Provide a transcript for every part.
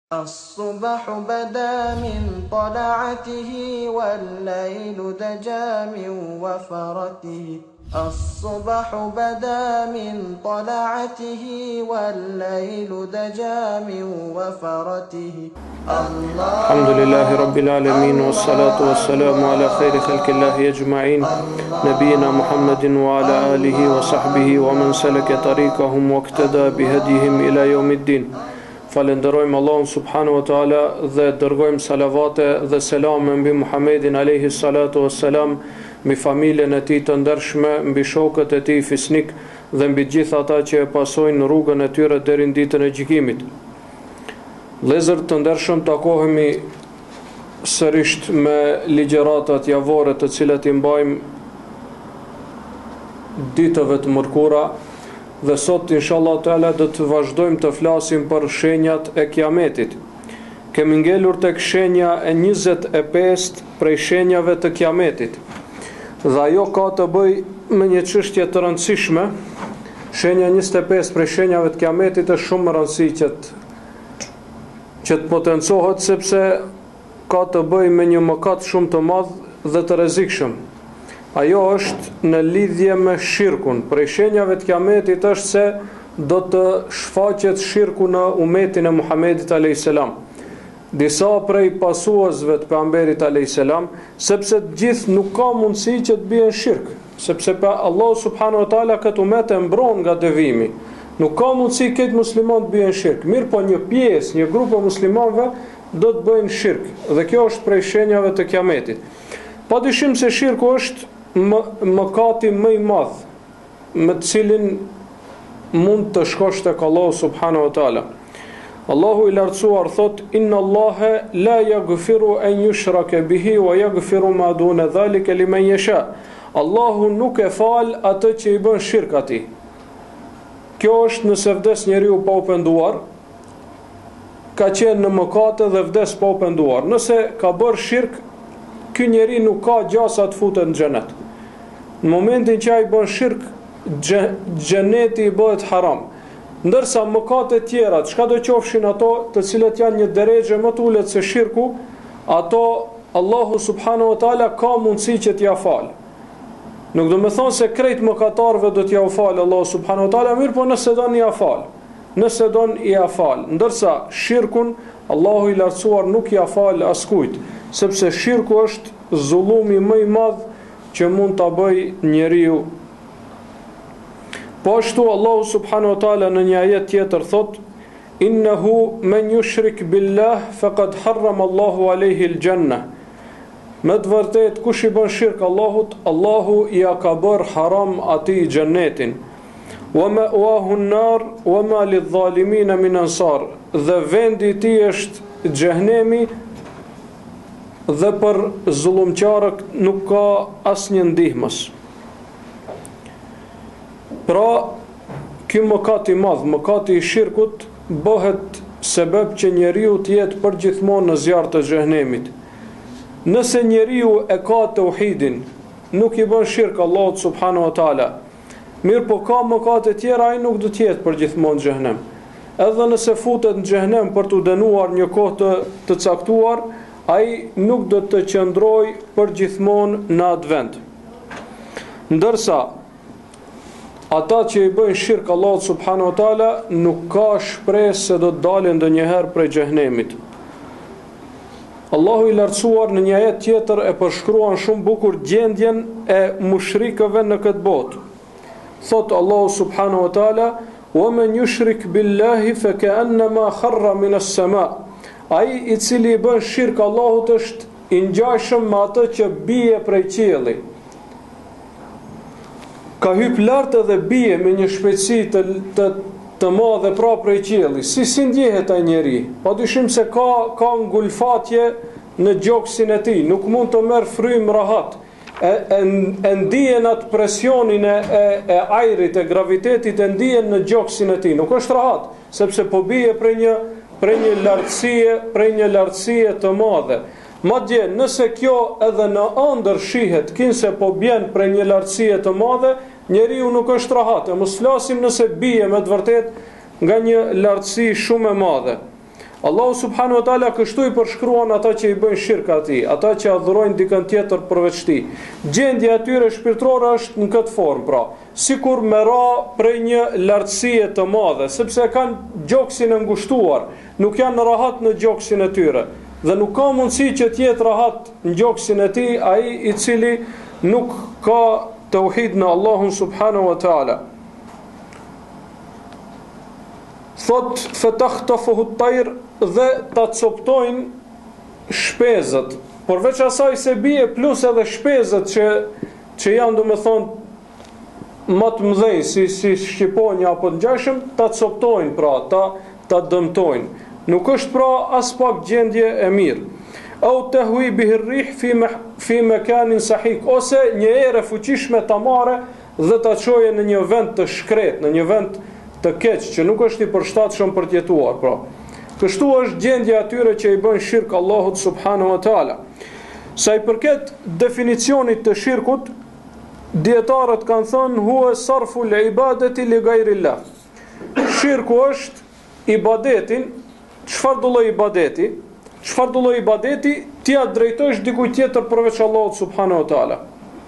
الصبح بدا من طلعته والليل دجى من وفرته الصبح بدا من طلعته والليل دجى من وفرته الحمد لله رب العالمين والصلاة والسلام على خير خلق الله أجمعين نبينا محمد وعلى آله وصحبه ومن سلك طريقهم واقتدى بهديهم إلى يوم الدين. Falenderojmë Allahun subhanahu wa taala dhe dërgojmë salavate dhe selame mbi Muhammedin alayhi salatu wassalam, mbi familjen e tij të ndershme, mbi shokët e tij fisnik dhe mbi gjithë ata që e pasojnë rrugën e tyre deri në ditën e gjykimit. Vëllezër të ndershëm, takohemi sërish me ligjëratat javore të cilat I mbajmë ditëve të mërkura. Dhe sot inshallah taala do të vazhdojmë të flasim për shenjat e kiametit. Kemi ngelur tek shenja e 25 prej shenjave të kiametit. Dhe ajo ka të bëj me një çështje të rëndësishme. Shenja 25 prej shenjave të kiametit është shumë e rëndësishme që të potencohet, sepse ka të bëj me një mëkat shumë të madh dhe të rrezikshëm. Ajo është në lidhje me shirkun. Prej shenjave të kiametit është se do të shfaqet shirku në umetin e Muhamedit a.s. Disa prej pasuesve të pejgamberit a.s. sepse gjithë nuk ka mundësi që të bien shirk, sepse Allah subhanahu wa taala këtë umet e mbron nga devimi. Nuk ka mundësi këtë musliman të bien shirk. Mirë po një pjesë, një grup e muslimanëve do të bëjnë shirk. Dhe kjo është prej shenjave të kiametit. Padyshim se shirku është mëkati më I madh me të cilin mund të shkosh tek Allahu subhanahu wa taala. Allahu I lartësuar thot: Inna Allaha la yaghfiru an yushraka bihi wa yaghfiru ma duna dhalika liman yasha. Allahu nuk e fal atë që I bën shirk atij. Kjo është nëse vdes njeriu pa u penduar, ka qenë në mëkate dhe vdes pa u penduar. Nëse ka bërë shirk, ky njeri nuk ka gjasa të futet në xhenet. Në momentin që ai bën shirk, xheneti I bëhet haram. Ndërsa mëkatet tjera, çka do qofshin ato, të cilat janë një derexhe më të ulët se shirku, ato Allahu subhanahu wa taala ka mundësi që t'ia fal. Nuk do të thonë se krejt mëkatarëve do t'ia fal Allahu subhanahu wa taala, mirë po nëse don ia fal. Nëse don ia fal. Ndërsa shirkun Allahu I lartësuar nuk ia fal askujt, sepse shirku është zullumi më I madh që mund ta bëj njeriu. Po ashtu Allahu subhanahu wa taala në një ajet tjetër thot: Innahu man yushrik billah faqad harrama Allahu alayhi al-jannah. Me të vërtet kush I bën shirk Allahut, Allahu ja ka bër haram atij xhenetin. Wa ma'wahu an-nar wa ma lidh-dhalimin min ansar. Dhe vendi I tij është xhehenemi dhe për zullumqarët nuk ka asnjë ndihmës. Pra, ky mëkat I madh, mëkati I shirkut, bëhet sebeb që njeriu të jetë përgjithmonë në zjarr të xhehenemit. Nëse njeriu e ka tauhidin, nuk I bën shirk Allahut subhanahu wa taala, mirë po ka mëkate tjera, ai nuk do të jetë përgjithmonë në xhehenem. Edhe nëse futet në xhehenem për t'u dënuar një kohë të caktuar, ai nuk do të qëndroj përgjithmonë në atë vend. Ndërsa ata që I bëjnë shirk Allahut subhanahu wa taala nuk ka shpresë se do të dalin ndonjëherë prej xhehenemit. Allahu I lartësuar në një ajet tjetër e përshkruan shumë bukur gjendjen e mushrikëve në këtë botë. Thot Allahu subhanahu wa taala: "Wa man yushrik billahi fa ka'annama kharra min as-sama'." Ai I cili I bën shirk Allahut është I ngjashëm me atë që bie prej qielli. Ka hyp lart edhe bie me një shpejtësi të madhe pra prej qielli. Si ndjehet ai njeri? Padyshim se ka ngulfatje në gjoksin e tij, nuk mund të merr frymë rahat. E ndihen atë presionin e ajrit, e gravitetit, e ndihen në gjoksin e tij. Nuk është rahat, sepse po bie prej një lartësie të madhe. Madje nëse kjo edhe në ëndër shihet, kinse po bjen prej një lartësie të madhe, njeriu nuk është rahat. E mos flasim nëse bie me të vërtet nga një lartësi shumë e madhe. Allahu subhanahu wa taala kështu i përshkruan ata që i bëjnë shirk atij, ata që adhurojnë dikën tjetër përveç tij. Gjendja e tyre shpirtërore është në këtë formë, pra, sikur me ra prej një lartësie të madhe, sepse kanë gjoksin e ngushtuar, nuk janë në rahat në gjoksin e tyre, dhe nuk ka mundësi që të jetë rahat në gjoksin e tij ai i cili nuk ka tauhid në Allahun subhanahu wa taala. Thot fetakhtafuhu at-tayr, dhe ta coptojnë shpezët, përveç asaj se bie plus edhe shpezët që janë domethënë më të mëdhenj si shqiponja apo ngjashëm, ta coptojnë, pra ta dëmtojnë. Nuk është pra as pak gjendje e mirë. Au tahwi bihi ar-rih fi makanin sahik, ose një erë fuqishme ta marrë dhe ta çojë në një vend të shkret, në një vend të keq që nuk është i përshtatshëm për të jetuar, pra. Kështu është gjendja atyre që i bën shirk Allahut subhanahu wa taala. Sa i përket definicionit të shirkut, dietarët kanë thënë huwa sarfu al-ibadati li ghayrillah. Shirku është ibadetin, çfarë do lloj ibadeti? Çfarë do lloj ibadeti ti ja drejtosh dikujt tjetër përveç Allahut subhanahu wa taala.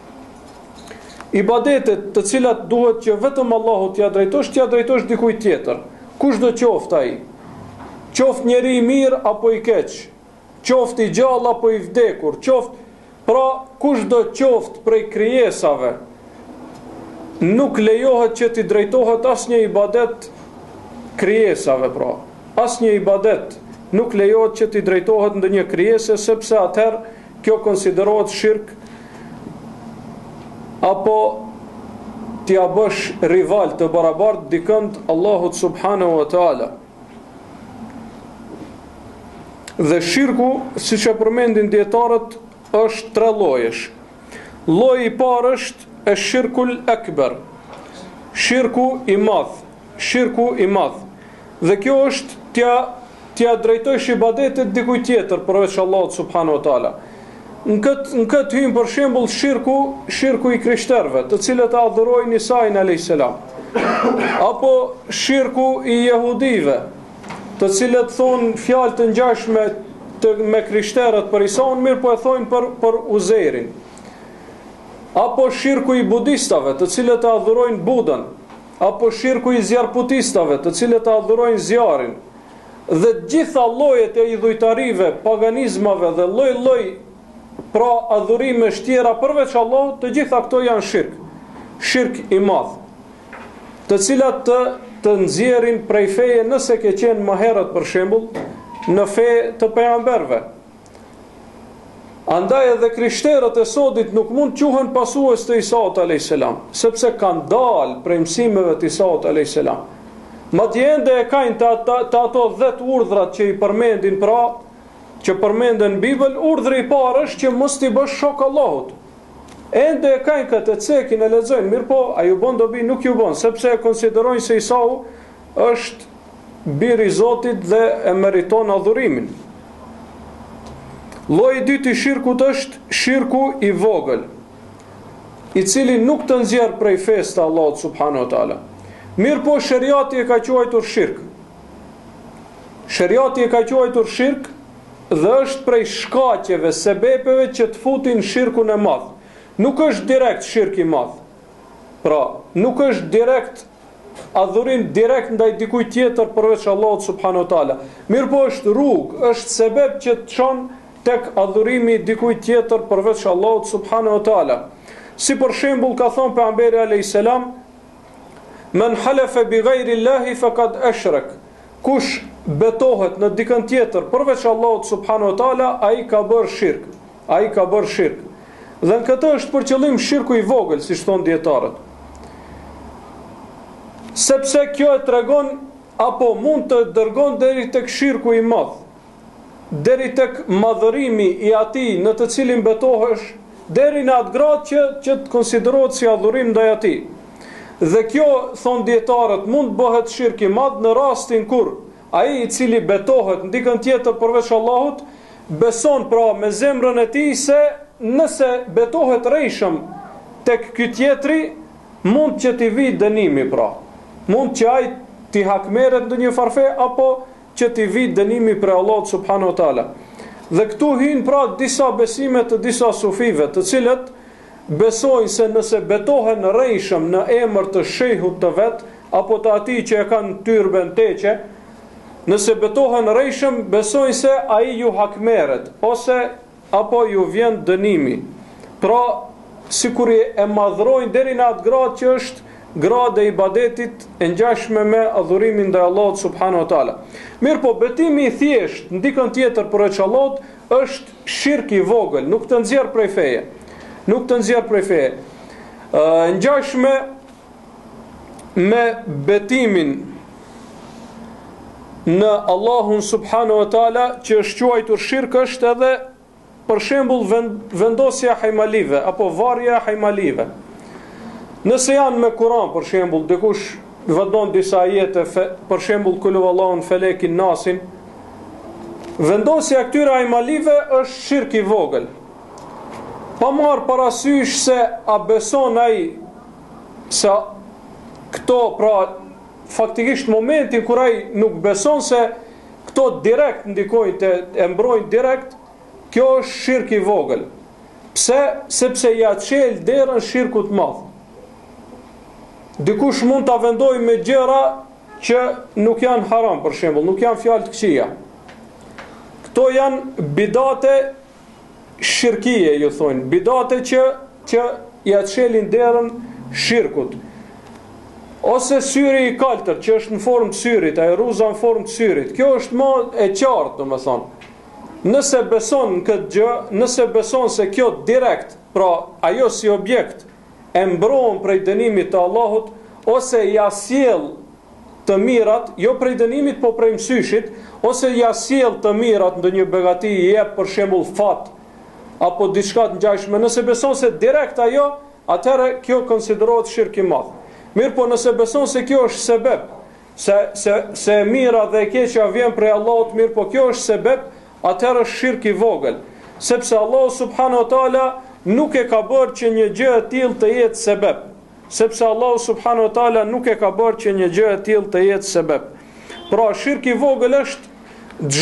Ibadetet të cilat duhet që vetëm Allahut t'ia drejtosh, t'ia drejtosh dikujt tjetër. Kush do qoftë ai? Qoftë njeri i mirë apo i keq, qoftë i gjallë apo i vdekur, pra kush do qoftë prej krijesave, nuk lejohet që t'i drejtohet asnjë ibadet krijesave, pra. Asnjë ibadet nuk lejohet që t'i drejtohet ndonjë krijese, sepse atëherë kjo konsiderohet shirk, apo t'ia bësh rival të barabartë dikënd Allahut subhanahu wa taala. Dhe shirku, siç e përmendin dietarët, është 3 llojesh. Lloji i parë është shirkul akbar, shirku i madh, shirku i madh. Dhe kjo është t'ia drejtosh ibadetet dikujt tjetër përveç Allahut subhanahu wa taala. Në këtë hyn për shembull shirku i krishterëve, të cilët adhurojnë Isa'in alayhis salam, apo shirku i jehudive, të cilët thonë fjalë të ngjashme me krishterët për Isa'un, mirë po e thonë për Uzeirin. Apo shirku i budistave, të cilët adhurojnë Budën, apo shirku i zjarputistave, të cilët adhurojnë zjarin. Dhe gjitha llojet e idhujtarive, paganizmave dhe lloj-lloj pra adhurime tjera përveç Allahut, të gjitha këto janë shirk i madh, të cilat të nxjerrin prej feje, nëse ke qenë më herët për shembull në fe të pejgamberëve. Andaj edhe krishterët e sodit nuk mund quhen pasues të Isaut alayhis salam, sepse kanë dalë prej mësimeve të Isaut alayhis salam. Madje ende e kanë të ato 10 urdhrat që i përmendin, pra që përmenden në Bibël, urdhri i parë është që mos t'i bësh shok Allahut. Ende e kanë këtë cekin e lexojnë, mirë po, a ju bën dobi? Nuk ju bën, sepse e konsiderojnë se Isau është biri i Zotit dhe e meriton adhurimin. Lloji i dytë i shirkut është shirku i vogël, i cili nuk të nxjerr prej fesë të Allahut subhanahu wa taala. Mirë po, shariati e ka quajtur shirk. Shariati e ka quajtur shirk dhe është prej shkaqeve, sebepeve që të futin shirkun e madh. Nuk është direkt shirk i madh. Pra, nuk është direkt adhurim direkt ndaj dikujt tjetër përveç Allahut subhanahu wa taala. Mirë po, është rrugë, është sebeb që të çon tek adhurimi dikujt tjetër përveç Allahut subhanahu wa taala. Si për shembull ka thënë pejgamberi alayhis salam, men halafa bi ghayri Allahi faqad ashrak. Kush betohet në dikën tjetër përveç Allahut subhanahu wa taala, ai ka bërë shirk. Ai ka bërë shirk. Dhe në këtë është për qëllim shirku i vogël, siç thon dietarët. Sepse kjo e tregon apo mund të dërgon deri tek shirku i madh, deri tek madhërimi i atij në të cilin betohesh, deri në atë gradë që të konsiderohet si adhurim ndaj atij. Dhe kjo, thon dietarët, mund bëhet shirk i madh në rastin kur ai i cili betohet në dikën tjetër përveç Allahut, beson pra me zemrën e tij se nëse betohet rejshëm tek ky tjetri, mund që t'i vi dënimi, pra. Mund që ai t'i hakmeret ndonjë farfe apo që t'i vijë dënimi prej Allahut subhanahu wa taala. Dhe këtu hyn pra disa besime të disa sufive, të cilët besojnë se nëse betohen rrejshëm në emër të shehut të vet apo të atij që e kanë tyrben teqe, nëse betohen rrejshëm, besojnë se ai ju hakmeret ose apo ju vjen dënimi. Pra, sikur e madhrojnë deri në atë gradë që është gradë e ibadetit e ngjashme me adhurimin ndaj Allahut subhanahu wa taala. Mirë po, betimi i thjesht në dikën tjetër përveç Allahut është shirk i vogël, nuk të nxjerr prej feje. Nuk të nxjerr prej feje. Ngjashme me betimin në Allahun subhanahu wa taala që është quajtur shirk është edhe për shembull vendosja hajmalive apo varja hajmalive. Nëse janë me Kur'an për shembull, dikush vendon disa ajete për shembull kul huwallahu felekin nasin, vendosja këtyre hajmalive është shirk i vogël. Pa marrë parasysh se a beson ai se këto, pra faktikisht momentin kur ai nuk beson se këto direkt ndikojnë të e mbrojnë direkt, kjo është shirk i vogël. Pse? Sepse ja çel derën shirkut të madh. Dikush mund ta vendoj me gjëra që nuk janë haram, për shembull, nuk janë fjalë të këqija. Këto janë bidate shirkie, ju thonë, bidate që ja çelin derën shirkut. Ose syri i kaltër që është në formë të syrit, ai rruza në formë të syrit. Kjo është më e qartë, domethënë. Nëse beson këtë gjë, nëse beson se kjo direkt, pra ajo si objekt e mbrohen prej dënimit të Allahut, ose ja sjell të mirat, jo prej dënimit, po prej mësyshit, ose ja sjell të mirat ndonjë begati i jep për shembull fat apo diçka të ngjashme, nëse beson se direkt ajo, atëherë kjo konsiderohet shirk i madh. Mirë po, nëse beson se kjo është sebeb, se mira dhe e keqja vjen prej Allahut, mirë po kjo është sebeb, atëherë është shirk i vogël, sepse Allahu subhanahu wa taala nuk e ka bërë që një gjë e tillë të jetë sebeb, sepse Allahu subhanahu wa taala nuk e ka bërë që një gjë e tillë të jetë sebeb. Pra shirk i vogël është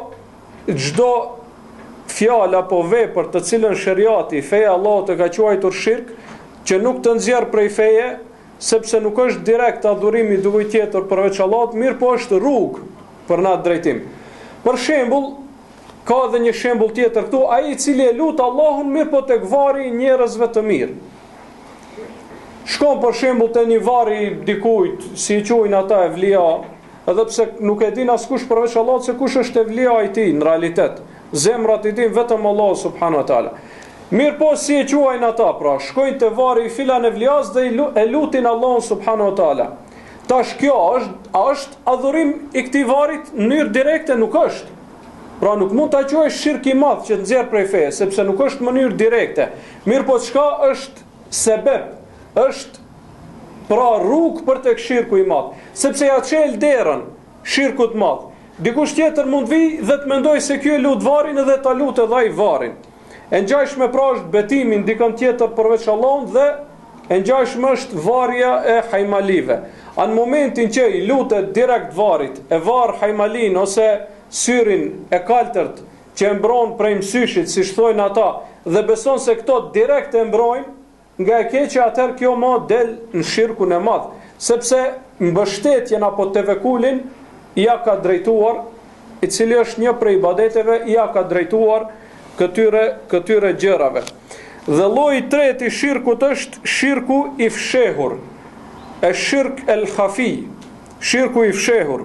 çdo fjalë apo vepër të cilën shariati, feja e Allahut e ka quajtur shirk, që nuk të nxjerr prej feje, sepse nuk është direkt adhurimi dikujt tjetër përveç Allahut, mirë po është rrugë për në atë drejtim. Për shembull, ka edhe një shembull tjetër këtu, ai i cili e lut Allahun, mirë po tek vari njerëzve të mirë. Shkon për shembull te një vari dikujt, si i quajnë ata evlia, edhe pse nuk e din askush përveç Allahut se kush është evlia i tij në realitet. Zemrat i din vetëm Allahu subhanahu wa taala. Mirë po, si e quajnë ata, pra shkojnë te vari i filan evlias dhe e lutin Allahun subhanahu wa taala. Tash kjo është adhurim i këtij varit në mënyrë direkte, nuk është. Pra nuk mund ta quajë shirk i madh që nxjerr prej feje, sepse nuk është në mënyrë direkte. Mirë po, çka është sebeb? Është pra rrugë për tek shirku i madh, sepse ja çel derën shirkut të madh. Dikush tjetër mund vi dhe të mendoj se ky e lut varin edhe ta lut edhe ai varin. E ngjashme pra është betimin dikon tjetër përveç Allahut dhe e ngjashme është varja e hajmalive. Në momentin që i lutet direkt varit, e var hajmalin ose syrin e kaltërt që e mbron prej mësyshit, si thojnë ata, dhe beson se këto direkt e mbrojnë nga e keqja, atëherë kjo më del në shirkun e madh, sepse mbështetjen apo tevekulin ja ka drejtuar, i cili është një prej ibadeteve, ja ka drejtuar këtyre gjërave. Dhe lloji i tretë i shirkut është shirku i fshehur, e shirk el khafi, shirku i fshehur.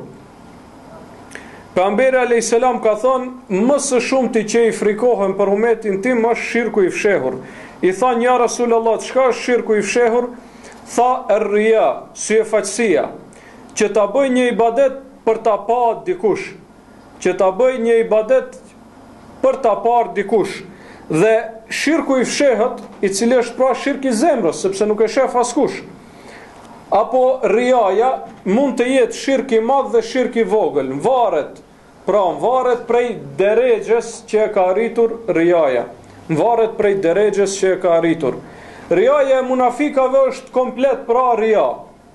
Pejgamberi alayhis salam ka thonë, më së shumti që i frikohen për umetin tim është shirku i fshehur. I thanë, ja Rasulullah, çka është shirku i fshehur? Tha, er-ria, syefaqësia, që ta bëj një ibadet për ta parë dikush, që ta bëj një ibadet për ta parë dikush. Dhe shirku i fshehët, i cili është pra shirk i zemrës, sepse nuk e shef askush, apo riaja, mund të jetë shirk i madh dhe shirk i vogël. Varet prej derexhes që e ka arritur riaja. Varet prej derexhes që e ka arritur. Riaja e munafikave është komplet pra ria.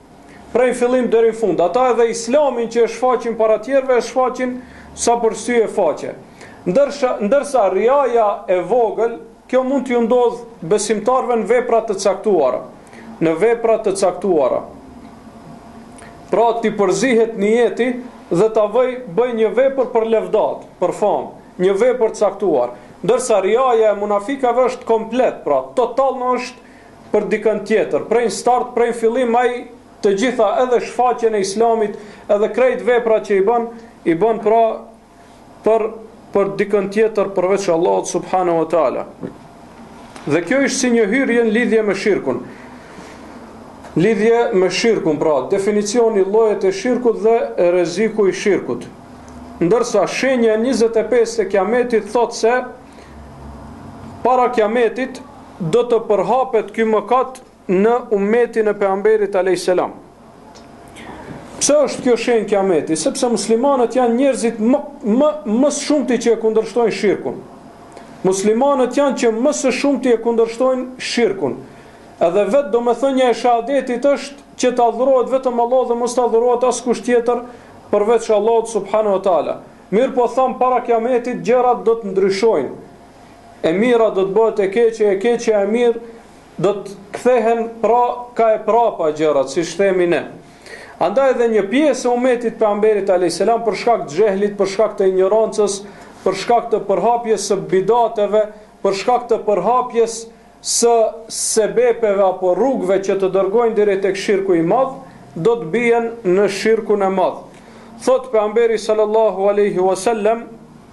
prej fillim deri në fund. Ata edhe islamin që e shfaqin para tjerëve, e shfaqin sa për sy e faqe. Ndërsa riaja e vogël, kjo mund t'ju ndodh besimtarve në vepra të caktuara. Në vepra të caktuara. Pra t'i përzihet niyeti dhe ta bëj një vepër për levdat, për famë, një vepër caktuar. Ndërsa riaja e munafikave është komplet, pra total në është për dikën tjetër. Prej start, prej fillim, ai të gjitha edhe shfaqjen e islamit, edhe krejt vepra që i bën pra për dikën tjetër përveç Allahut subhanahu wa taala. Dhe kjo është si një hyrje në lidhje me shirkun. Lidhje me shirkun, pra definicioni llojet e shirkut dhe rreziku i shirkut. Ndërsa shenja 25 e kiametit thot se para kiametit do të përhapet ky mëkat në ummetin e pejgamberit alayhis salam. Pse është kjo shenjë kiameti? Sepse muslimanët janë njerëzit më shumti që e kundërshtojnë shirkun. Muslimanët janë që më së shumti e kundërshtojnë shirkun. Edhe vetë domethënia e shahadetit është që të adhurohet vetëm Allah dhe mos të adhurohet askush tjetër përveç Allahut subhanahu wa taala. Mirë po tham para kiametit gjërat do të ndryshojnë. E mira do të bëhet e keqja e mirë do të kthehen ka e prapa gjërat, siç themi ne. Andaj edhe një pjesë e ummetit pejgamberit alayhis salam për shkak të xehlit, për shkak të ignorancës, për shkak të përhapjes së bidateve, për shkak të përhapjes së sebepeve apo rrugëve që të dërgojnë deri tek shirku i madh, do të bien në shirkun e madh. Thot pejgamberi sallallahu alaihi wasallam: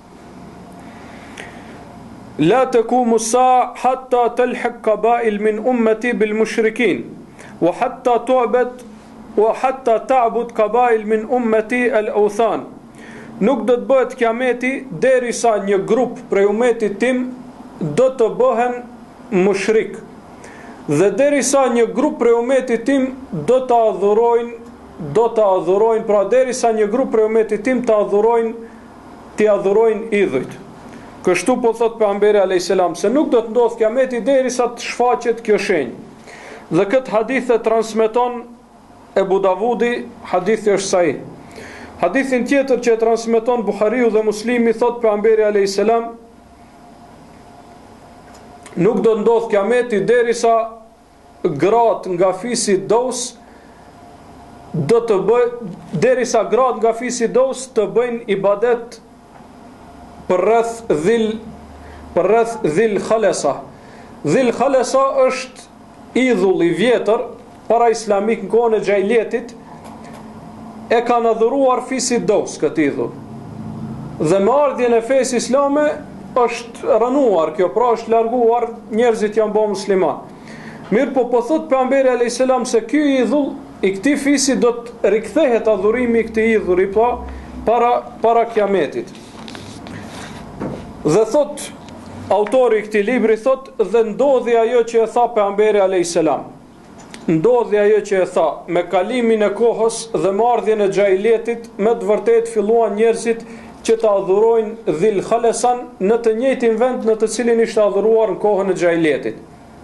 La taqumu as-sa'a hatta talhaq qaba'il min ummati bil mushrikin wa hatta tu'bad wa hatta ta'bud qaba'il min ummati al-awthan. Nuk do të bëhet kiameti derisa një grup prej ummetit tim do të bëhen mushrik. Dhe derisa një grup prej ummetit tim do të adhurojnë, pra derisa një grup prej ummetit tim të adhurojnë idhujt. Kështu po thot pejgamberi alayhis salam se nuk do të ndodh kiameti derisa të shfaqet kjo shenjë. Dhe këtë hadith e transmeton Ebu Davudi, hadithi është sahih. Hadithin tjetër që e transmeton Buhariu dhe Muslimi thot pejgamberi alayhis salam: Nuk do të ndodh kiameti derisa gratë nga fisi Daus të bëjnë ibadet për rreth Dhil Khalesa. Dhil Khalesa është idhull i vjetër para islamik në kohën e xhahilietit, e kanë adhuruar fisit Daus këtë idhull. Dhe me ardhjen e fesë islame është rënuar kjo, pra është larguar, njerëzit janë bërë musliman. Mirë po thot pejgamberi alayhis salam se ky idhull i këtij fisi do të rikthehet adhurimi i këtij idhulli para kiametit. Dhe thot autori i këtij libri thot dhe ndodhi ajo që e tha pejgamberi alayhis salam. Ndodhi ajo që e tha, me kalimin e kohës dhe marrjen e xhahilietit, me të vërtetë filluan njerëzit që të adhurojnë Dhil Khalesan në të njëjtin vend në të cilin ishte adhuruar në kohën e xhahilietit.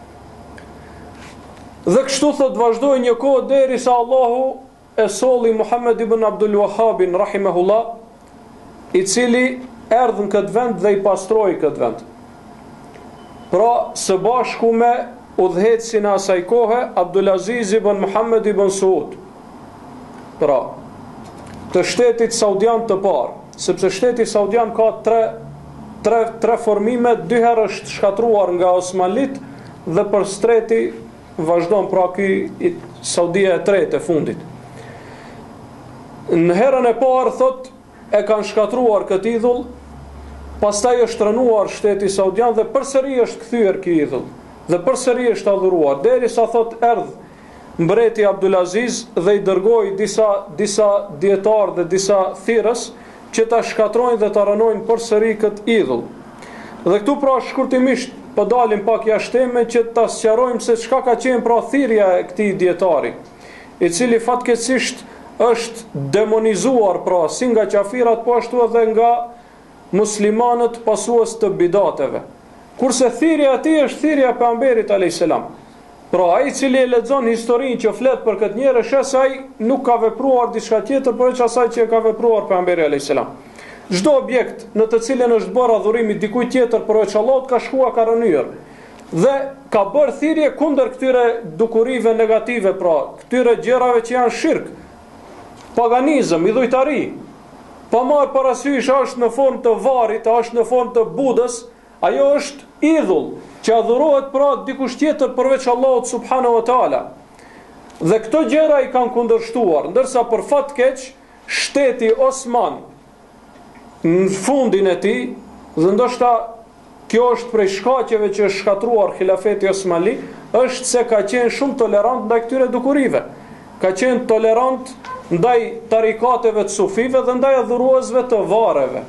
Dhe kështu thot vazhdoi një kohë derisa Allahu e solli Muhammed ibn Abdul Wahhabin rahimahullah, i cili erdhi në këtë vend dhe i pastroi këtë vend. Pra së bashku me udhëhecin e asaj kohe Abdulaziz ibn Muhammed ibn Saud. Pra të shtetit saudian të parë, sepse shteti saudian ka tre formime, dy herë është shkatruar nga Osmanlit dhe për streti vazhdon, pra ky Saudia e tretë e fundit. Në herën e parë thot e kanë shkatruar këtë idhull, pastaj është rënuar shteti saudian dhe përsëri është kthyer ky idhull dhe përsëri është adhuruar derisa thot erdh mbreti Abdulaziz dhe i dërgoi disa dietar dhe disa thirrës që ta shkatrojnë dhe ta rënojnë përsëri këtë idhull. Dhe këtu pra shkurtimisht po dalim pak jashtë temës që ta sqarojmë se çka ka qenë pra thirrja e këtij dietari, i cili fatkeqësisht është demonizuar pra si nga qafirat po ashtu edhe nga muslimanët pasues të bidateve. Kurse thirrja e tij është thirrja e pejgamberit alayhis salam. Pra ai cili e lexon historinë që flet për këtë njerëz, shes ai nuk ka vepruar diçka tjetër përveç asaj që e ka vepruar pejgamberi alayhis salam. Çdo objekt në të cilën është bërë adhurimi dikujt tjetër përveç Allahut ka shkuar ka rënyer dhe ka bërë thirrje kundër këtyre dukurive negative, pra këtyre gjërave që janë shirk, paganizëm, idhujtari. Pa marrë parasysh është në formë të varrit, është në formë të budës, ajo është idhull që adhurohet pra dikush tjetër përveç Allahut subhanahu wa taala. Dhe këto gjëra i kanë kundërshtuar, ndërsa për fat keq shteti Osman në fundin e tij, dhe ndoshta kjo është prej shkaqeve që është shkatruar xhilafeti Osmani, është se ka qenë shumë tolerant ndaj këtyre dukurive. Ka qenë tolerant ndaj tarikateve të sufive dhe ndaj adhuruesve të varreve.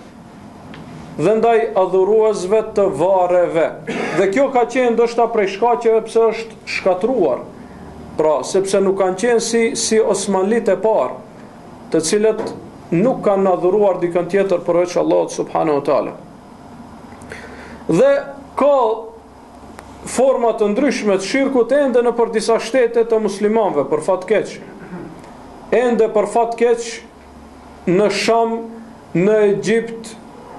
Dhe kjo ka qenë ndoshta prej shkaqeve pse është shkatruar. Pra, sepse nuk kanë qenë si Osmanlit e parë, të cilët nuk kanë adhuruar dikën tjetër përveç Allahut subhanahu wa taala. Dhe ka forma të ndryshme të shirkut ende në për disa shtete të muslimanëve, për fat keq. Ende për fat keq në Sham, në Egjipt,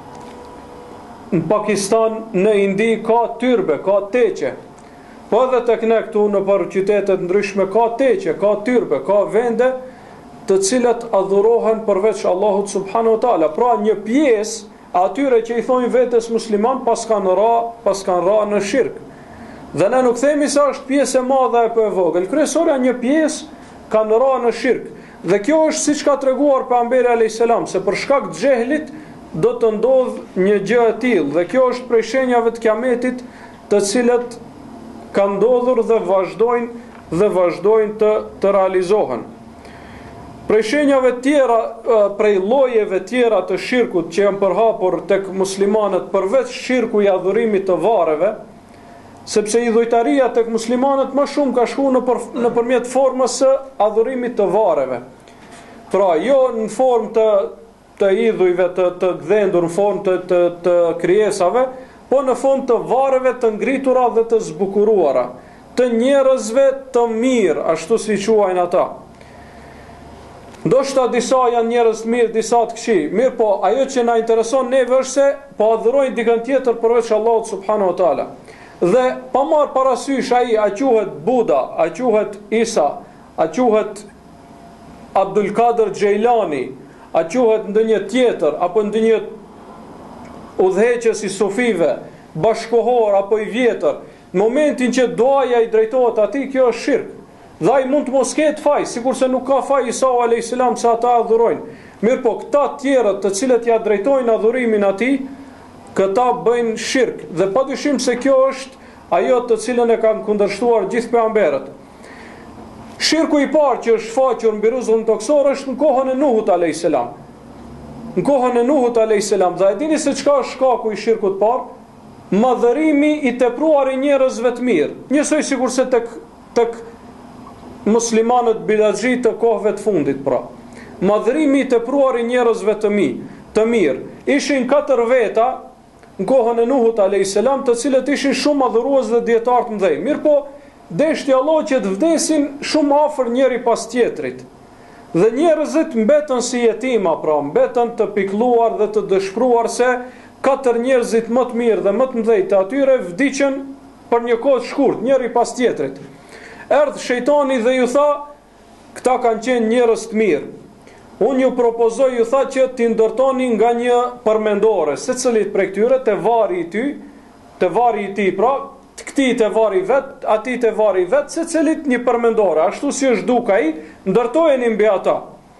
në Pakistan, në Indi ka tyrbe, ka teqe. Po edhe tek ne këtu në për qytetet ndryshme ka teqe, ka tyrbe, ka vende të cilat adhurohen përveç Allahut subhanahu wa taala. Pra një pjesë atyre që i thonë vetes musliman pas kanë ra në shirk. Dhe ne nuk themi se është pjesë e madhe apo e vogël. Kryesorja një pjesë kanë ra në shirk. Dhe kjo është siç ka treguar pejgamberi alayhis salam, se për shkak të xehlit do të ndodh një gjë e tillë. Dhe kjo është prej shenjave të kiametit, të cilët kanë ndodhur dhe vazhdojnë të realizohen. Prej shenjave tjera, prej llojeve tjera të shirkut që janë përhapur tek muslimanët përveç shirku i adhurimit të varreve, sepse idhujtaria tek muslimanët më shumë ka shkuar nëpërmjet formës së adhurimit të varreve. Pra, jo në formë të idhujve të gdhendur, në formë të krijesave, po në formë të varreve të ngritura dhe të zbukuruara, të njerëzve të mirë, ashtu si quajnë ata. Ndoshta disa janë njerëz të mirë, disa të këqij. Mirë, po ajo që na intereson neve është se po adhurojnë dikën tjetër përveç Allahut subhanahu wa taala. Dhe pa marr parasysh ai a quhet Buda, a quhet Isa, a quhet Abdul Kader Xheilani, a quhet ndonjë tjetër apo ndonjë udhëheqës i sufive, bashkohor apo i vjetër, në momentin që duaja i drejtohet atij, kjo është shirk. Dhe ai mund të mos ketë faj, sikurse nuk ka faj Isa alayhis salam se ata adhurojnë. Mirë, po këta tjerët të cilët ja drejtojnë adhurimin atij, këta bëjnë shirk. Dhe padyshim se kjo është ajo të cilën e kanë kundërshtuar gjithë pejgamberët. Shirku i parë që është faqur mbi rrezullin toksor është në kohën e Nuhut alayhis salam. Në kohën e Nuhut alayhis salam, dhe e dini se çka është shkaku i shirkut të parë? Madhërimi i tepruar i njerëzve të mirë. Njësoj sikurse tek muslimanët bilaxhi të kohëve të fundit, pra. Madhërimi i tepruar i njerëzve të mirë. Ishin 4 veta në kohën e Nuhut alayhis salam, të cilët ishin shumë adhurues dhe dietar të mëdhenj. Mirë, po deshti Allah që të vdesin shumë afër njëri pas tjetrit. Dhe njerëzit mbetën si jetima, pra, mbetën të pikëlluar dhe të dëshpëruar se 4 njerëzit më të mirë dhe më të mëdhenj të atyre vdiqën për një kohë të shkurt, njëri pas tjetrit. Erdh shejtani dhe ju tha, këta kanë qenë njerëz të mirë. Unë ju propozoj, ju tha, që t'i ndërtoni nga një përmendore, secilit prej këtyre te vari i tij, pra, këtij te vari vet, atij te vari vet, secilit një përmendore, ashtu si është duk ai, ndërtojeni mbi ata.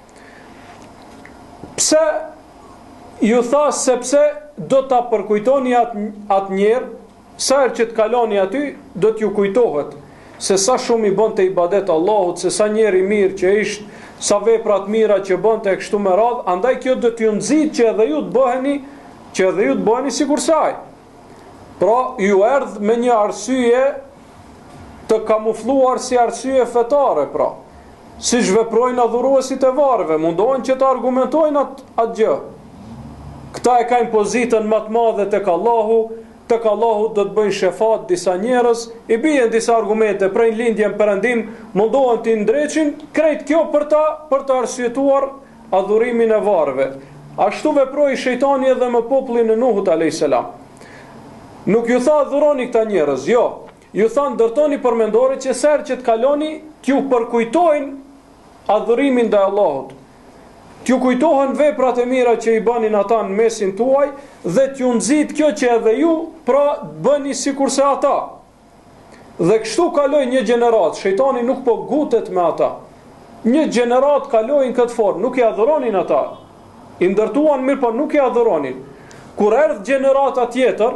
Pse? Ju tha sepse do ta përkujtoni atë njerë, sa herë që të kaloni aty, do t'ju kujtohet se sa shumë i bënte ibadet Allahut, se sa njeri mirë që ishte, sa veprat mira që bënte e kështu me radhë, andaj kjo do t'ju nxit që edhe ju të bëheni sikur se ai. Pra, ju erdh me një arsye të kamufluar si arsye fetare, pra. Si veprojnë adhuruesit e varreve, mundohen që të argumentojnë atë gjë. Këta e kanë pozitën më të madhe tek Allahu, tek Allahu do të bëjnë shefat disa njerëz, i bien disa argumente prej lindjen perëndim, mundohen të ndreqin, krejt kjo për të arsyetuar adhurimin e varëve. Ashtu veproi shejtani edhe me popullin e Nuhut alayhis salam. Nuk ju tha adhuroni këta njerëz, jo. Ju tha ndërtoni përmendore që serë që të kaloni, t'ju përkujtojnë adhurimin ndaj Allahut. T'ju kujtohen veprat e mira që i banin ata në mesin tuaj dhe t'ju nxit kjo që edhe ju, pra bëni sikurse ata. Dhe kështu kaloi një gjenerat, shejtani nuk po gutet me ata. Një gjenerat kaloi në këtë formë, nuk i adhuronin ata. I ndërtuan mirë, po nuk i adhuronin. Kur erdhi gjenerata tjetër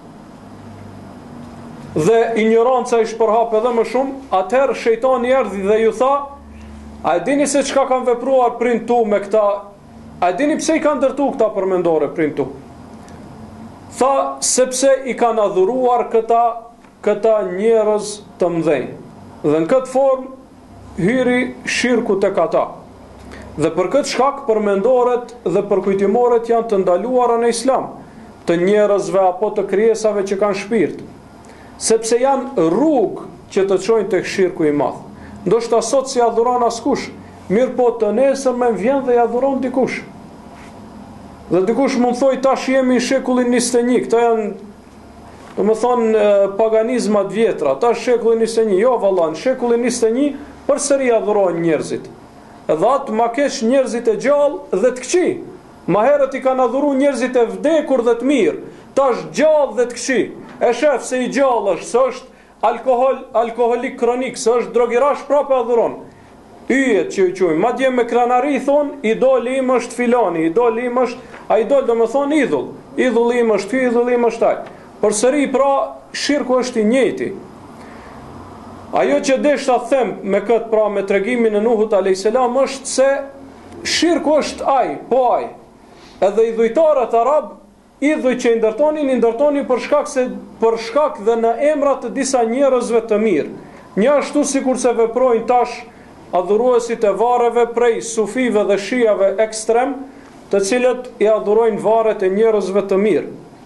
dhe ignoranca i shpërhap edhe më shumë, atëherë shejtani erdhi dhe ju tha: a e dini se çka kanë vepruar prind tu me këta? A e dini pse i kanë ndërtu këta përmendore prind tu? Tha, sepse i kanë adhuruar këta njerëz të mëdhenj. Dhe në këtë formë hyri shirku tek ata. Dhe për këtë shkak përmendoret dhe përkujtimoret janë të ndaluara në Islam, të njerëzve apo të krijesave që kanë shpirt, sepse janë rrugë që të çojnë tek shirku i madh. Ndoshta sot si adhuron askush, mirë po të nesërmen vjen dhe i adhuron dikush. Dhe dikush mund thoj tash jemi në shekullin 21, këta janë, do më thonë, paganizmat vjetra, tash shekullin 21, jo valla, në shekullin 21 përsëri adhuron njerëzit. Edhe atë ma kesh njerëzit e gjallë dhe të këqi. Ma herët i kanë adhuru njerëzit e vdekur dhe të mirë, tash gjallë dhe të këqi. E shef se i gjallë është, së është alkoholik kronik, së është drogirash, prapë adhuron. Yjet që i quajmë, madje me kranari thonë, idoli im është filani, idoli im është, a idol do më thonë idhull, idhull im është ky, idhull im është aj. Përsëri pra, shirku është i njëjti. Ajo që deshta them me këtë, pra me tregimin e Nuhut alayhis salam, është se shirku është aj, po aj. Edhe idhujtarët arab, idhuj që i ndërtonin për shkak dhe në emrat të disa njerëzve të mirë. Një ashtu sikur se veprojnë tash adhuruesit e vareve prej sufive dhe shijave ekstrem, të cilët i adhurojnë varet e njerëzve të mirë.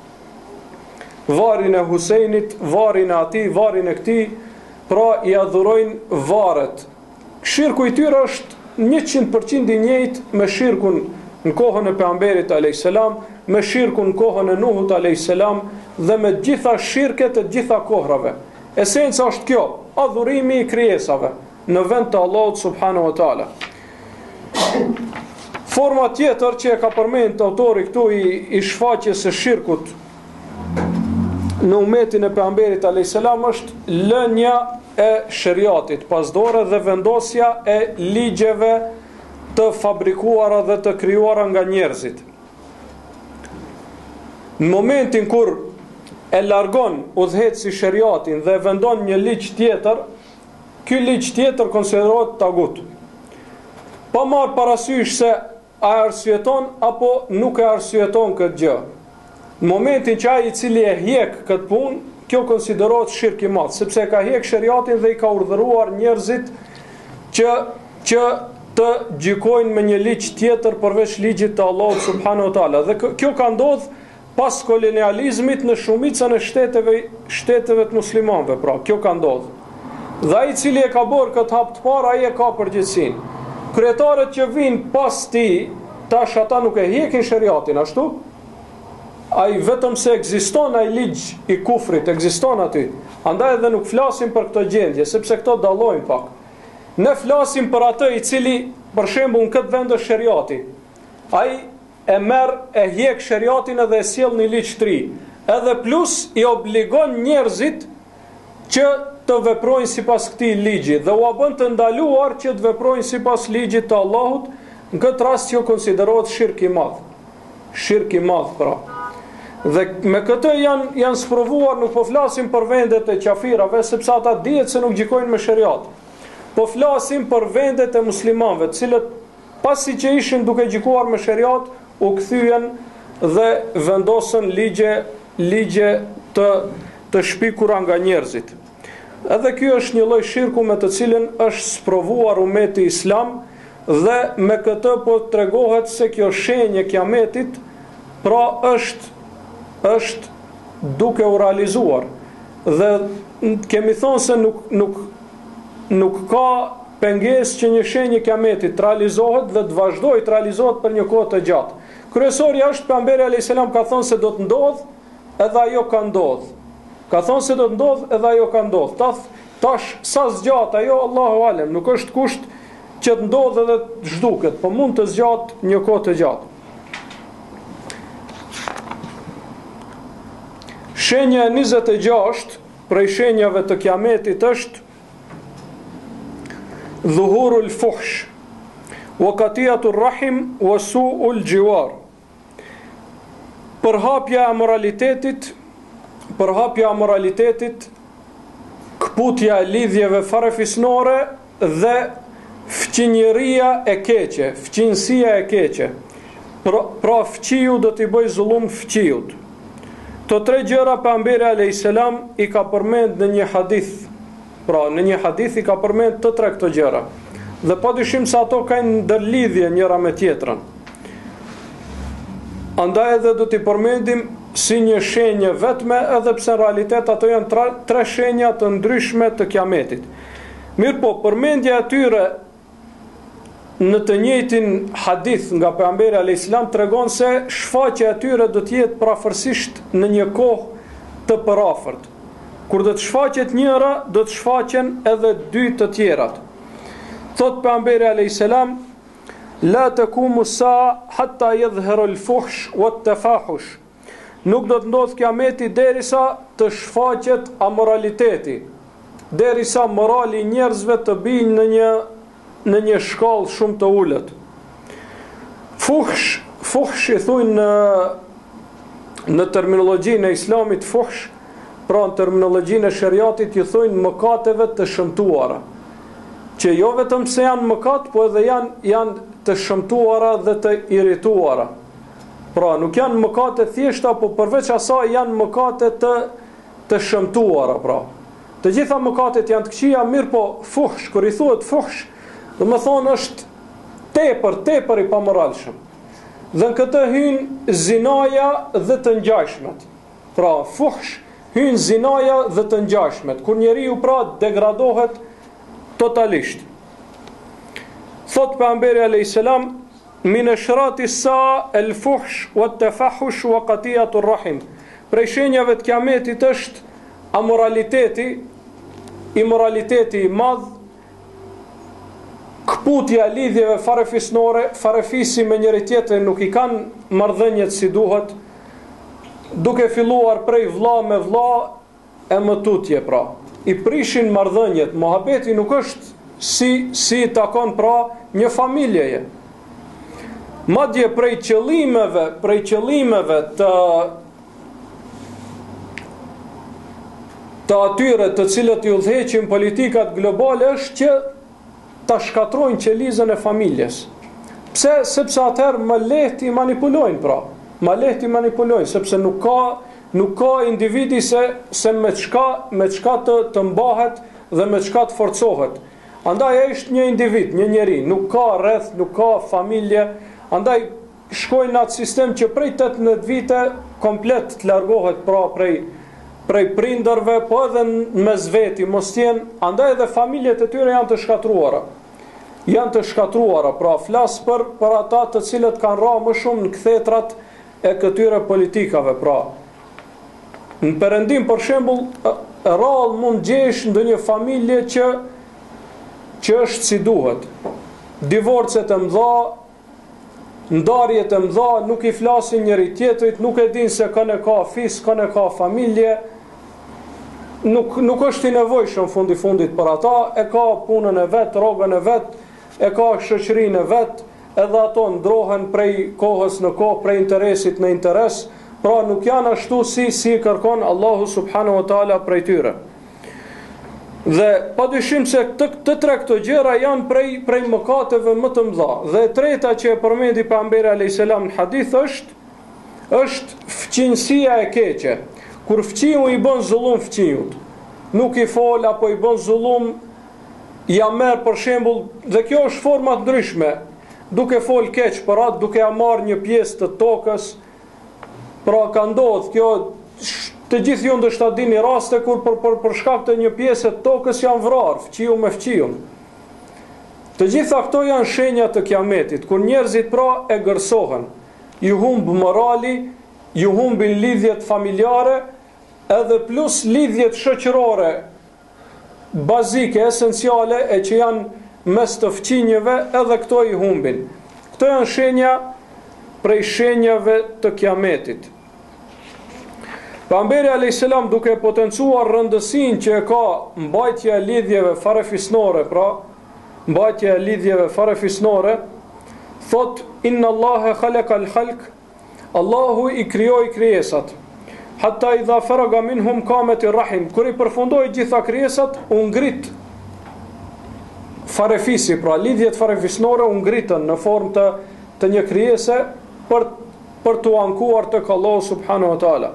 Varin e Husejnit, varin e atij, varin e këtij, pra i adhurojnë varet. Shirku i tyre është 100% i njëjtë me shirkun në kohën e pejgamberit alayhis salam, me shirkun në kohën e Nuhut alayhis salam dhe me gjitha shirket e gjitha kohrave. Esenca është kjo, adhurimi i krijesave në vend të Allahut subhanahu wa taala. Forma tjetër që e ka përmendur autori këtu i shfaqjes së shirkut në umetin e pejgamberit alayhis salam është lënia e shariatit pasdore dhe vendosja e ligjeve të fabrikuara dhe të krijuara nga njerëzit. Në momentin kur e largon udhëheci shariatin dhe vendon një ligj tjetër, ky ligj tjetër konsiderohet tagut. Pa marr parasysh se a arsyeton apo nuk e arsyeton këtë gjë. Në momentin që ai i cili e hjek këtë punë, kjo konsiderohet shirk i madh, sepse ka hjek shariatin dhe i ka urdhëruar njerëzit që të gjykojnë me një ligj tjetër përveç ligjit të Allahut subhanahu wa taala. Dhe kjo ka ndodhur pas kolonializmit në shumicën e shteteve të muslimanëve, pra kjo ka ndodhur. Dhe ai i cili e ka bërë këtë hap të parë, ai e ka përgjegjësinë. Kryetarët që vinë pas tij, tash ata nuk e hekin shariatin ashtu. Ai vetëm se ekziston ai ligj i kufrit, ekziston aty. Andaj edhe nuk flasim për këtë gjendje, sepse këto dallojnë pak. Ne flasim për atë i cili, për shembull, në këtë vend është shariati. Ai e merr, e hjek shariatin edhe e sjell një ligj të ri. Edhe plus i obligon njerëzit që të veprojnë sipas këtij ligji dhe u bën të ndaluar që të veprojnë sipas ligjit të Allahut. Në këtë rast që konsiderohet shirk i madh. Shirk i madh pra. Dhe me këtë janë sprovuar, nuk po flasim për vendet e qafirave, sepse ata dihet se nuk gjykojnë me shariat. Po flasim për vendet e muslimanëve, të cilët pasi që ishin duke gjykuar me shariat, u kthyen dhe vendosën ligje të shpikura nga njerëzit. Edhe ky është një lloj shirku me të cilën është sprovuar umeti islam dhe me këtë po tregohet se kjo shenjë e kiametit pra është duke u realizuar. Dhe kemi thonë se nuk ka pengesë që një shenjë kiametit të realizohet dhe të vazhdojë të realizohet për një kohë të gjatë. Kryesori është pejgamberi alayhis salam ka thonë se do të ndodh edhe ajo ka ndodh. Ka thonë se do të ndodh edhe ajo ka ndodh. Tash sa zgjat ajo Allahu alem, nuk është kusht që të ndodh edhe të zhduket, po mund të zgjat një kohë të gjatë. Shenja 26 prej shenjave të kiametit është dhuhurul fuhsh, wa qati'atur rahim, wa su'ul jiwar. Përhapja e moralitetit, kputja e lidhjeve farefisnore dhe fqinjëria e keqe, fqinësia e keqe. Pra fqiu do t'i bëj zullum fqiut. Të tre gjëra pejgamberi alayhis salam i ka përmend në një hadith. Pra në një hadith i ka përmend të tre këto gjëra. Dhe padyshim se ato kanë ndërlidhje njëra me tjetrën. Andaj edhe do t'i përmendim si një shenjë vetme, edhe pse në realitet ato janë tre shenja të ndryshme të kiametit. Mirë po, përmendja e tyre në të njëjtin hadith nga pejgamberi alayhis salam tregon se shfaqja e tyre do të jetë prafërsisht në një kohë të përafërt. Kur do të shfaqet njëra, do të shfaqen edhe dy të tjerat. Thot pejgamberi alayhis salam: la takumu sa'a hatta yadhhara al-fuhsh wa at-tafahush. Nuk do të ndodh kiameti derisa të shfaqet amoraliteti, derisa morali i njerëzve të bijë në një shkallë shumë të ulët. Fuhsh i thujnë në terminologjinë e islamit fuhsh, pra në terminologjinë e shariatit i thujnë mëkateve të shëmtuara, që jo vetëm se janë mëkat, po edhe janë të shëmtuara dhe të irrituara. Pra nuk janë mëkate thjeshta, po përveç asaj janë mëkate të shëmtuara. Pra të gjitha mëkatet janë të këqija, mirë po fuhsh, kur i thuhet fuhsh, do më thonë është tepër i pamoralshëm. Dhe në këtë hyn zinaja dhe të ngjashmet. Pra fuhsh hyn zinaja dhe të ngjashmet, kur njeriu pra degradohet totalisht. Thot pejgamberi alayhis salam: min ashrati sa el fuhsh wa tafahush wa qati'atur rahim. Prej shenjave të kiametit është amoraliteti, imoraliteti i madh, kputja lidhjeve farefisnore, farefisi me njëri tjetrin nuk i kanë marrëdhëniet si duhet, duke filluar prej vlla me vlla e më tutje. Pra i prishin marrëdhëniet, mohabeti nuk është si takon pra një familjeje. Madje prej qëllimeve të atyre të cilët i udhëheqin politikat globale është që ta shkatrojnë qelizën e familjes. Pse? Sepse atëherë më lehtë i manipulojnë, pra. Më lehtë i manipulojnë, sepse nuk ka individi se me çka të mbahet dhe me çka të forcohet. Andaj është një individ, një njeri, nuk ka rreth, nuk ka familje. Andaj shkojnë në atë sistem që prej 18 vite komplet të largohet pra prej prindërve, po edhe mes veti mos jenë. Andaj edhe familjet e tyre janë të shkatruara. Pra flas për ata të cilët kanë ra më shumë në kthetrat e këtyre politikave. Pra në Perëndim për shembull rrallë mund gjesh ndonjë familje që është si duhet. Divorcet e mëdha, ndarjet e mëdha, nuk i flasin njëri tjetrit, nuk e din se kanë ka fis, kanë ka familje. Nuk është i nevojshëm fundit për ata, e ka punën e vet, rrogën e vet, e ka shoqërinë e vet, edhe ato ndrohen prej kohës në kohë, prej interesit në interes, pra nuk janë ashtu si kërkon Allahu subhanahu wa taala prej tyre. Dhe padyshim se të tre këto gjëra janë prej mëkateve më të mëdha. Dhe e treta që e përmendi pejgamberi alayhis salam në hadith është fqinësia e keqe. Kur fqiu i bën zullum fqiut, nuk i fol apo i bën zullum, ja merr për shembull, dhe kjo është forma ndryshme, duke fol keq për atë, duke ja marrë një pjesë të tokës. Pra ka ndodhur kjo Të gjithë ju ndoshta dini raste kur për shkak të një pjese të tokës janë vrarë, fqiu me fqiun. Të gjitha këto janë shenja të kiametit, kur njerëzit pra e gërsohen, ju humb morali, ju humbin lidhjet familjare, edhe plus lidhjet shoqërore, bazike, esenciale, e që janë mes të fqinjeve, edhe këto i humbin. Këto janë shenja prej shenjave të kiametit. Pejgamberi alayhis salam, duke potencuar rëndësinë që ka mbajtja e lidhjeve farefisnore, pra mbajtja e lidhjeve farefisnore, thot inna Allahe khalaqa al-khalq, Allahu i krijoi krijesat, hatta idha faraga minhum qamat ar-rahim, kur i përfundoi gjitha krijesat, u ngrit farefisi, pra lidhjet farefisnore u ngritën në formë të një krijese për t'u ankuar tek Allahu subhanahu wa taala.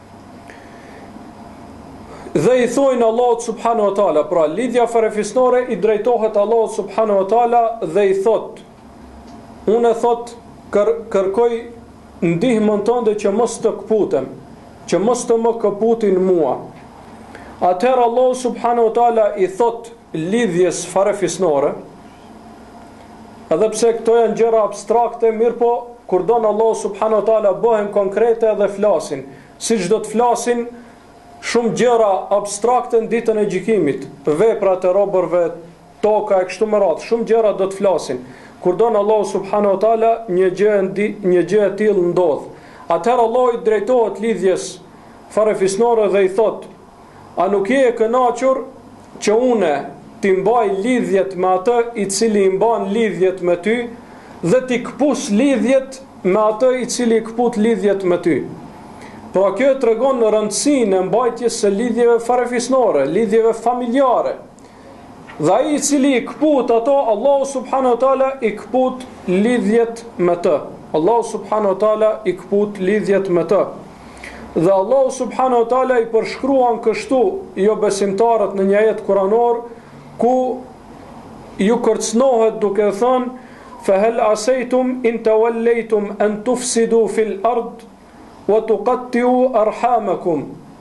Dhe i thojnë Allahut subhanahu wa taala, pra lidhja farefisnore i drejtohet Allahut subhanahu wa taala dhe i thot, unë thot kërkoj ndihmën tënde që mos të këputem, që mos të më këputin mua. Atëherë Allahu subhanahu wa taala i thot lidhjes farefisnore, edhe pse këto janë gjëra abstrakte, mirë po kur don Allahu subhanahu wa taala bëhen konkrete dhe flasin, siç do të flasin shumë gjëra abstrakte në ditën e gjykimit, veprat e robërve, toka e kështu me radhë, shumë gjëra do të flasin. Kur don Allahu subhanahu wa taala një gjë e tillë ndodh. Atëherë Allahu i drejtohet lidhjes farefisnore dhe i thot: a nuk je e kënaqur që une ti mbaj lidhjet me atë i cili i mban lidhjet me ty, dhe ti këpus lidhjet me atë i cili këput lidhjet me ty. Pra kjo e tregon në rëndësinë e mbajtjes së lidhjeve farefisnore, lidhjeve familjare. Dhe ai i cili i këput ato, Allahu subhanahu wa taala i këput lidhjet me të. Allahu subhanahu wa taala i këput lidhjet me të. Dhe Allahu subhanahu wa taala i përshkruan kështu jo besimtarët në një ajet kuranor, ku ju kërcënohet duke thënë: fa hal asaytum in tawallaytum an tufsidu fil ard wa tuqatti'u arhamakum.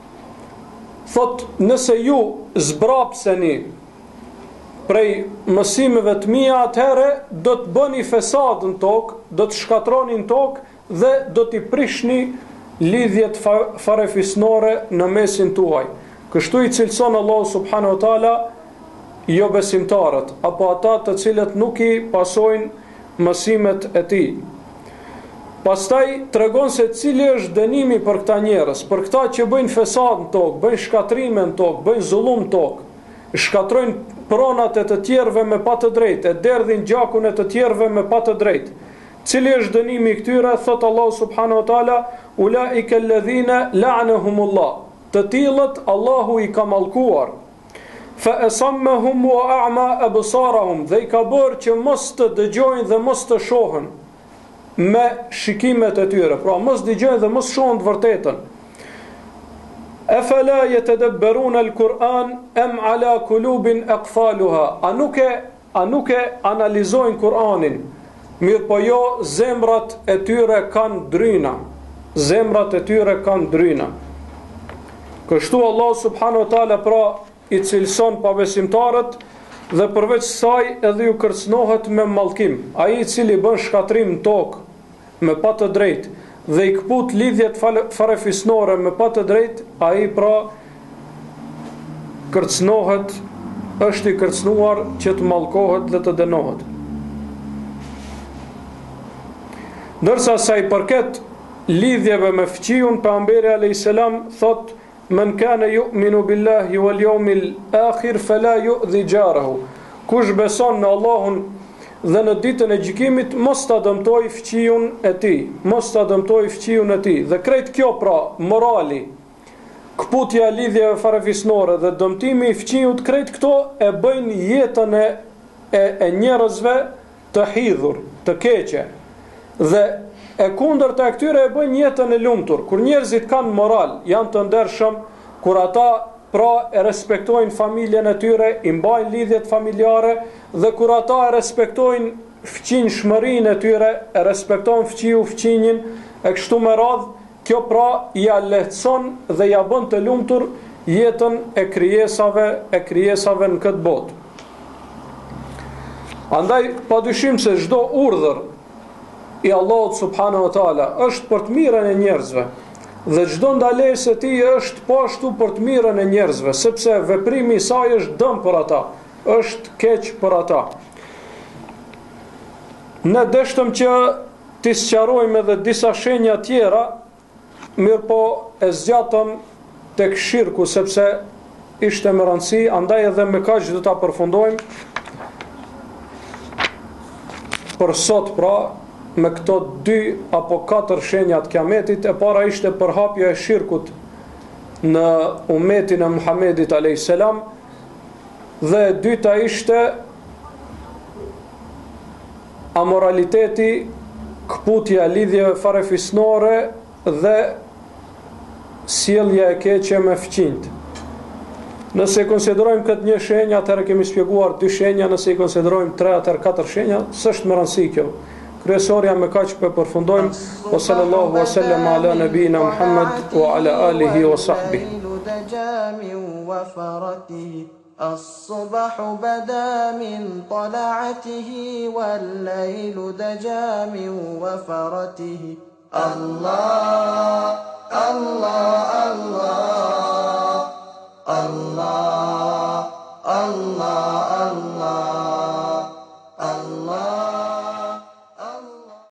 Thot, nëse ju zbrapseni prej mësimeve të mia, atëherë do të bëni fesad në tokë, do të shkatroni në tokë dhe do t'i prishni lidhjet farefisnore në mesin tuaj. Kështu i cilëson Allahu subhanahu wa taala jo besimtarët, apo ata të cilët nuk i pasojnë mësimet e tij. Pastaj tregon se cili është dënimi për këta njerëz, për këta që bëjnë fesad në tokë, bëjnë shkatrime në tokë, bëjnë zullum në tokë, shkatrojnë pronat e të tjerëve me pa të drejtë, e derdhin gjakun e të tjerëve me pa të drejtë. Cili është dënimi i këtyre? Thot Allahu subhanahu wa taala: ulaika alladhina la'anahumullah. Të tillët Allahu i ka mallkuar. Fa asammahum wa a'ma absarahum, dhe i ka bërë që mos të dëgjojnë dhe mos të shohin me shikimet e tyre, pra mos dëgjojnë dhe mos shohin të vërtetën. Afala yatadabbaruna al-Quran am ala qulubin aqfaluha. A nuk e analizojnë Kur'anin, mirë po jo, zemrat e tyre kanë dryna. Zemrat e tyre kanë dryna. Kështu Allah subhanahu wa taala pra i cilëson pabesimtarët, dhe përveç saj edhe ju kërcënohet me mallkim. Ai i cili bën shkatrim në tokë me pa të drejtë dhe i këput lidhjet farefisnore me pa të drejtë, ai pra kërcënohet, është i kërcënuar që të mallkohet dhe të dënohet. Ndërsa sa i përket lidhjeve me fqiun, pejgamberi alayhis salam thot: men kana yu'minu billahi wal yawmil akhir fala yu'dhi jarahu. Kush beson në Allahun dhe në ditën e gjykimit, mos ta dëmtoj fqiun e tij, mos ta dëmtoj fqiun e tij. Dhe krejt kjo pra, morali, këputja e lidhjeve farefisnore dhe dëmtimi i fqiut, krejt këto e bëjnë jetën e njerëzve të hidhur, të keqe. Dhe e kundërta e këtyre e bëjnë jetën e lumtur. Kur njerëzit kanë moral, janë të ndershëm, kur ata pra e respektojnë familjen e tyre, i mbajnë lidhjet familjare, dhe kur ata e respektojnë fqinjshmërinë e tyre, e respektojnë fqinjin, e kështu me radhë, kjo pra ja lehtëson dhe ja bën të lumtur jetën e krijesave në këtë botë. Andaj padyshim se çdo urdhër i Allahut subhanahu wa taala është për të mirën e njerëzve, dhe çdo ndalesë e tij është po ashtu për të mirën e njerëzve, sepse veprimi i saj është dëm për ata, është keq për ata. Ne deshtëm që t'i sqarojmë edhe disa shenja tjera, mirë po e zgjatëm tek shirku, sepse ishte me rëndësi, andaj edhe me kaq do ta përfundojmë për sot, pra me këto 2 apo 4 shenja të kiametit. E para ishte përhapja e shirkut në umetin e Muhamedit alayhis salam, dhe e dyta ishte amoraliteti, kputja e lidhjeve farefisnore dhe sjellja e keqe me fqinjt. Nëse konsiderojmë këtë një shenjë, atëherë kemi shpjeguar 2 shenja, nëse i konsiderojmë 3 atëherë 4 shenja, s'është më rëndësi kjo. Kryesorja me kaq po përfundojmë. O sallallahu wa sallam ala nabina Muhammad wa ala alihi wa sahbihi. الصبح بدا من طلعته والليل دجى من وفرته الله الله الله